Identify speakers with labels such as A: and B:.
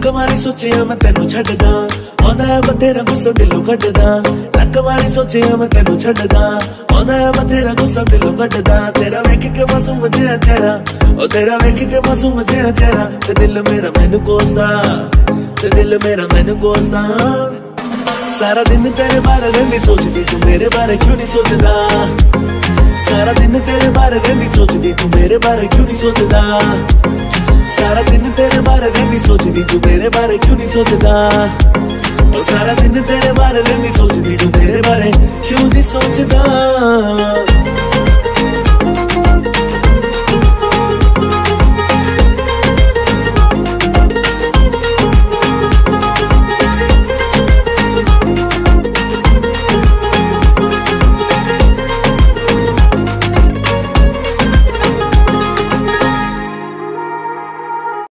A: वारी सोचिया मैं तेनू छड्डदा, आंदा है बथेरा गुस्सा दिलों कड्डदा। लक वारी सोचिया मैं तेनू छड्डदा, आंदा है बथेरा गुस्सा दिलों कड्डदा। तेरा वेख के मासूम जिहा चेहरा, ओ तेरा वेख के मासूम जिहा चेहरा, ते दिल मेरा मैनू कोसदा, ते दिल मेरा मैनू कोसदा। सारा दिन तेरे बारे रहिंदी सोचदी, तू मेरे बारे क्यों नहीं सोचदा। सारा दिन तेरे बारे रहिंदी सोचदी, तू मेरे बारे क्यों नहीं सोचदा। सारा दिन तेरे बारे रहिंदी सोचदी, तू मेरे बारे क्यों नहीं सोचदा। ओ सारा दिन तेरे बारे रहिंदी सोचदी, तू मेरे बारे क्यों नहीं सोचदा।